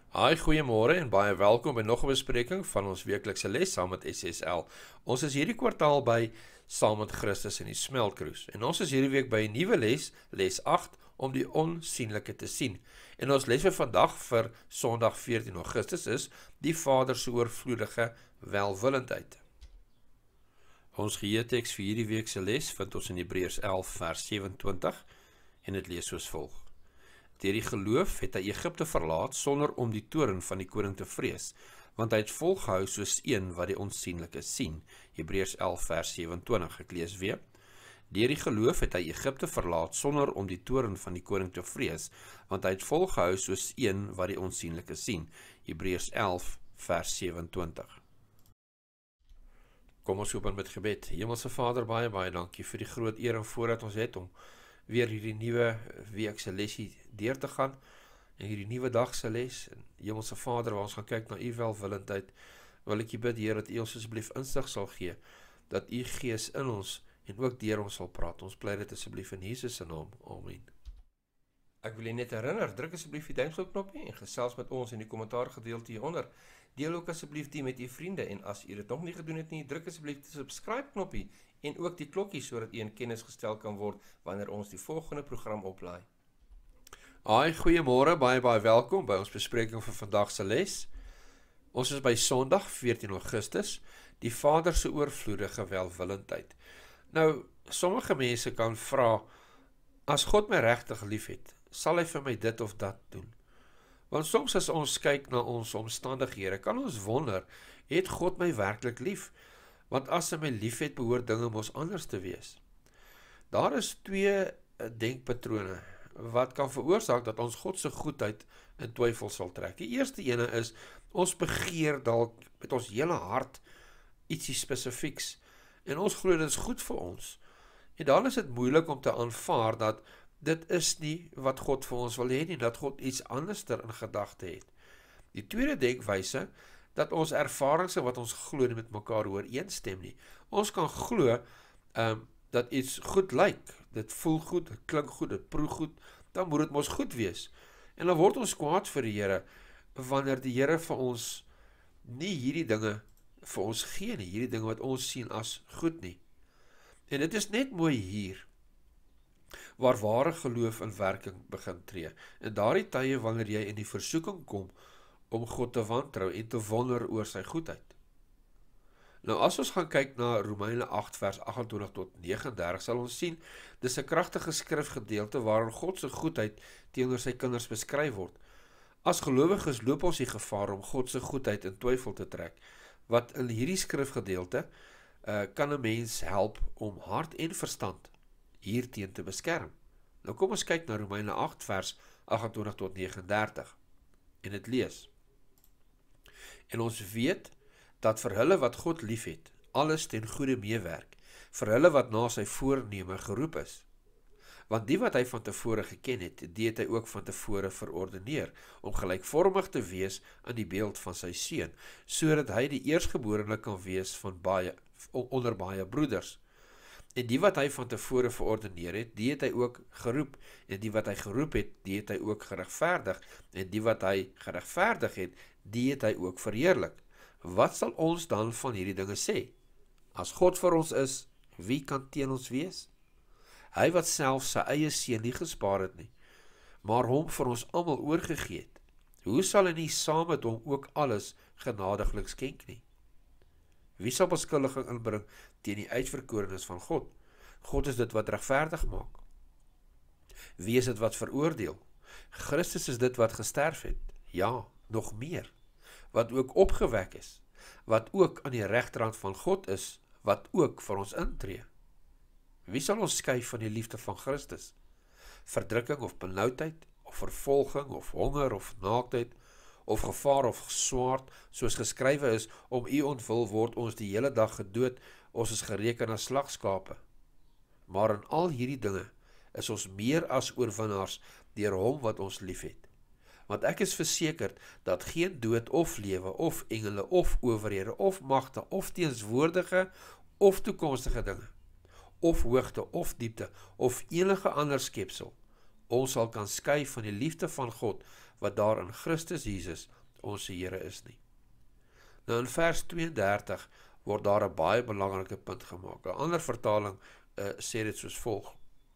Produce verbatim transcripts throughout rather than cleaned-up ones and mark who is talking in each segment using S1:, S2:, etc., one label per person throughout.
S1: Hi, goeiemôre en baie welkom by nog 'n bespreking van ons weeklikse les saam met S S L. Ons is hierdie kwartaal by Saam met Christus in die Smeltkroes. En ons is hierdie week by 'n nuwe les, les agt, om die onsienlike te sien. En ons les vir vandag vir Sondag veertien Augustus is die Vader se oorvloedige welwillendheid. Ons geheeteks vir hierdie week se les vind ons in Hebreërs elf vers sewentwintig en dit lees soos volg. Deur die geloof het hy Egipte verlaat sonder om die toorn van die koning te vrees, want hy het volgehou soos een wat die onsienlike sien. Hebreërs elf vers sewentwintig, ek lees weer. Deur die geloof het hy Egipte verlaat sonder om die toorn van die koning te vrees, want hy het volgehou soos een wat die onsienlike sien. Hebreërs elf vers sewentwintig. Kom ons open met gebed. Hemelse Vader, baie baie dankie vir die groot eer en voordat ons het om weer hierdie nuwe week se lesie deur te gaan, en hierdie nuwe dag se les, en Hemelse Vader, waar ons gaan kyk na u welwillendheid, wil ek u bid, Heer, dat u ons asseblief insig sal gee, dat u Gees in ons, en ook deur ons sal praat. Ons pleit dit asseblief in Jesus se naam, amen. Ek wil u net herinner, druk asseblief die duimstok knoppie, en gesels met ons in die kommentaar gedeelte hieronder. Deel ook asseblief die met u vriende, en as u dit nog nie gedoen het nie, druk asseblief die subscribe knoppie, en ook die klokkie, sodat u in kennis gestel kan word, wanneer ons die volgende program oplaai. Hi, goeiemôre, baie baie welkom by ons bespreking vir vandag se les. Ons is by Sondag veertien Augustus, die Vader se oorvloedige welwillendheid. Nou, sommige mense kan vra, as God my regtig liefhet, sal hy vir my dit of dat doen? Want soms as ons kyk na ons omstandighede, kan ons wonder, het God my werklik lief? Want as hy my liefhet, behoort dinge mos anders te wees. Daar is twee denkpatrone wat kan veroorsaak dat ons God se goedheid in twyfel sal trek. Die eerste ene is, ons begeer dalk met ons hele hart ietsie spesifieks, en ons glo dit is goed vir ons. En dan is dit moeilik om te aanvaar dat dit is nie wat God vir ons wil hê nie, dat God iets anderster in gedagte het. Die tweede denkwyse, dat ons ervarings wat ons glo nie met mekaar ooreenstem nie. Ons kan glo um, dat iets goed lyk, dit voel goed, dit klink goed, dit proe goed, dan moet dit mos goed wees. En dan word ons kwaad vir die Here, wanneer die Here vir ons nie hierdie dinge vir ons gee nie, hierdie dinge wat ons sien as goed nie. En dit is net mooi hier, waar ware geloof in werking begin tree. En daardie tye wanneer jy in die versoeking kom, om God te wantrou en te wonder oor sy goedheid. Nou as ons gaan kyk na Romeine agt vers agt en twintig tot nege en dertig, sal ons sien, dis 'n kragtige skrifgedeelte waarin God se goedheid teenoor sy kinders beskryf word. As gelowiges loop ons die gevaar om God se goedheid in twyfel te trek, wat in hierdie skrifgedeelte uh, kan 'n mens help om hart en verstand hierteen te beskerm. Nou kom ons kyk na Romeine agt vers agt en twintig tot nege en dertig, en dit lees. En ons weet dat vir hulle wat God liefhet, alles ten goeie meewerk, vir hulle wat na sy voorneme geroep is. Want die wat hy van tevore geken het, die het hy ook van tevore verordeneer, om gelykvormig te wees aan die beeld van sy seun, sodat hy die eerstgeborene kan wees van baie, onder baie broeders. En die wat hy van tevore verordeneer het, die het hy ook geroep, en die wat hy geroep het, die het hy ook geregverdig, en die wat hy geregverdig het, die het hy ook verheerlik. Wat sal ons dan van hierdie dinge sê? As God vir ons is, wie kan teen ons wees? Hy wat self sy eie seun nie gespaar het nie, maar hom vir ons almal oorgegee het, hoe sal hy nie saam met hom ook alles genadiglik skenk nie? Wie sal beskuldiging inbring teen die uitverkorenes van God? God is dit wat regverdig maak. Wie is dit wat veroordeel? Christus is dit wat gesterf het, ja, nog meer, wat ook opgewek is, wat ook aan die regterhand van God is, wat ook vir ons intree. Wie sal ons skei van die liefde van Christus? Verdrukking of benoudheid, of vervolging, of honger, of naaktheid, of gevaar of swaard, soos geskrywe is, om u ontwil word ons die hele dag gedood, ons is gereken as slagskape. Maar in al hierdie dinge is ons meer as oorwinnaars deur hom wat ons liefhet. Want ek is versekerd dat geen dood of lewe, of engele, of owerhede, of magte, of teenswoordige, of toekomstige dinge, of hoogte, of diepte, of enige ander skepsel, ons sal kan skei van die liefde van God, wat daar in Christus Jesus, ons Here is nie. Nou in vers tweeëndertig word daar 'n baie belangrike punt gemaak. 'n Ander vertaling uh, sê dit soos volg: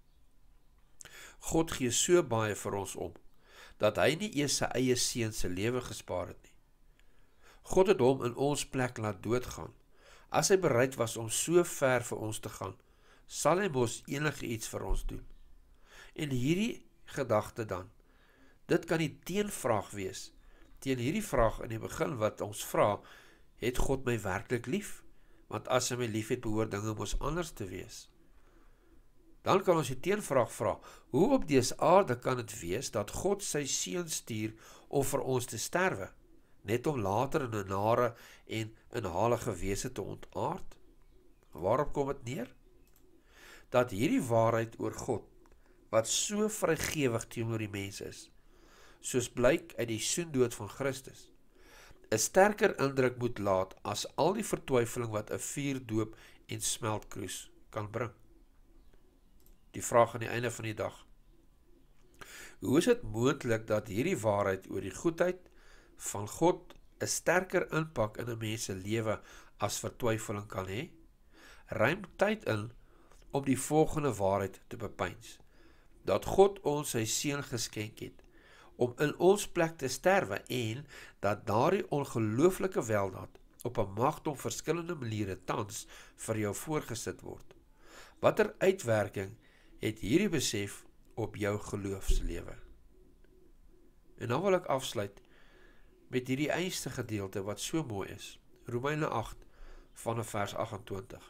S1: God gee so baie vir ons om, dat hy nie eers sy eie seun se lewe gespaar het nie. God het hom in ons plek laat doodgaan. As hy bereid was om so ver vir ons te gaan, sal hy mos enige iets vir ons doen. En hierdie gedagte dan, dit kan die teenvraag wees, teen hierdie vraag in die begin wat ons vra, het God my werklik lief? Want as hy my lief het, behoort dinge mos anders te wees. Dan kan ons die teenvraag vra, hoe op dese aarde kan dit wees dat God sy seun stuur om vir ons te sterwe, net om later in 'n nare en inhalige wese te ontaard? Waarop kom dit neer? Dat hierdie waarheid oor God, wat so vrygewig teenoor die mens is, soos blyk uit die soendood van Christus, 'n sterker indruk moet laat as al die vertwyfeling wat 'n vuurdoop en smeltkroes kan bring. Die vraag aan die einde van die dag: hoe is dit moontlik dat hierdie waarheid oor die goedheid van God 'n sterker impak in 'n mens se lewe as vertwyfeling kan hê? Ruim tyd in om die volgende waarheid te bepeins: dat God ons sy seun geskenk het om in ons plek te sterwe en dat daardie ongelooflike weldaad op 'n magdom verskillende maniere tans vir jou voorgesit word. Watter uitwerking het hierdie besef op jou geloofslewe? En dan wil ek afsluit met hierdie eerste gedeelte wat so mooi is. Romeine agt vanaf vers agt en twintig.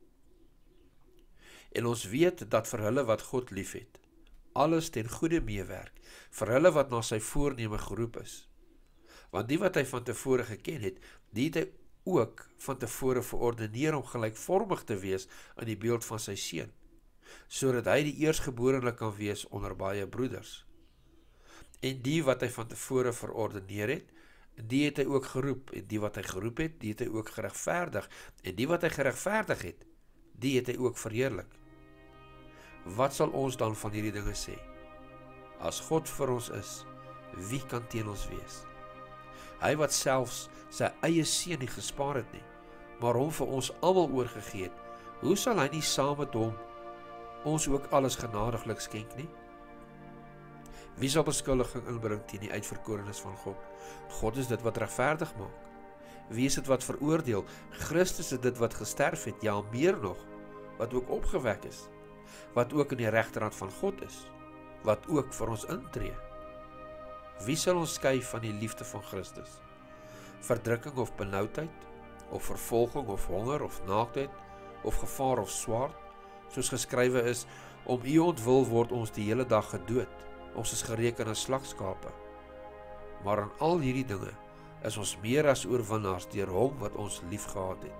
S1: En ons weet dat vir hulle wat God liefhet, alles ten goeie meewerk, vir hulle wat na sy voorneme geroep is. Want die wat hy van tevore geken het, die het hy ook van tevore verordeneer om gelykvormig te wees in die beeld van sy seun, sodat hy die eerstgeborene kan wees onder baie broeders. En die wat hy van tevore verordeneer het, die het hy ook geroep, en die wat hy geroep het, die het hy ook geregverdig, en die wat hy geregverdig het, die het hy ook verheerlik. Wat sal ons dan van hierdie dinge sê? As God vir ons is, wie kan teen ons wees? Hy wat selfs sy eie seun nie gespaar het nie, maar hom vir ons almal oorgegee het, hoe sal hy nie saam met hom ons ook alles genadiglik skenk nie? Wie sal beskuldiging inbring teen die uitverkorenes van God? God is dit wat regverdig maak. Wie is dit wat veroordeel? Christus is dit wat gesterf het, ja meer nog, wat ook opgewek is, wat ook in die regterhand van God is, wat ook vir ons intree. Wie sal ons skei van die liefde van Christus? Verdrukking of benoudheid, of vervolging of honger of naaktheid, of gevaar of swaard, soos geskrywe is, om u ontwil word ons die hele dag gedood, ons is gereken as slagskape. Maar aan al hierdie dinge is ons meer as oorwinnaars deur hom wat ons liefgehad het.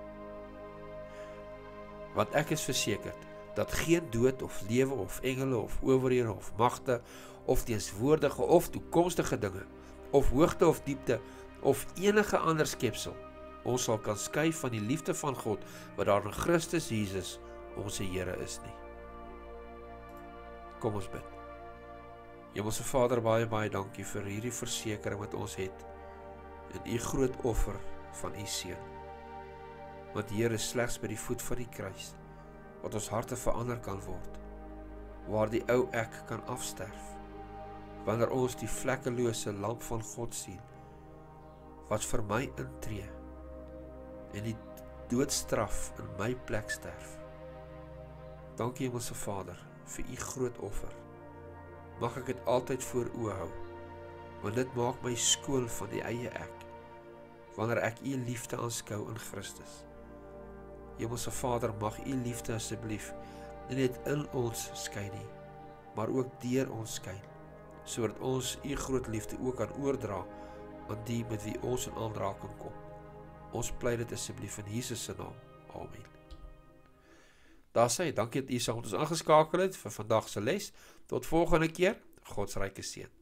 S1: Want ek is versekerd dat geen dood of lewe of engele of owerhede of magte of teenswoordige of toekomstige dinge of hoogte of diepte of enige ander skepsel ons sal kan skei van die liefde van God wat daar in Christus Jesus ons Here is nie. Kom ons bid. Hemelse Vader, baie baie dankie vir hierdie versekering wat ons het in u groot offer van u seun. Want Here, slegs by die voet van die kruis wat ons harte verander kan word, waar die ou ek kan afsterf, wanneer ons die vlekkelose lam van God sien, wat vir my intree en die doodstraf in my plek sterf. Dankie Hemelse Vader vir u groot offer. Mag ek dit altyd voor oë hou, want dit maak my skoon van die eie ek, wanneer ek u liefde aanskou in Christus. Hemelse Vader, mag u liefde asseblief nie net in ons skyn nie, maar ook deur ons skyn, sodat ons u groot liefde ook kan oordra aan die met wie ons in aanraking kom. Ons pleit dit asseblief in Jesus se naam. Amen. Daar sê, dankie dat u saam met ons aangeskakel het vir vandag se les. Tot volgende keer. God se ryke seën.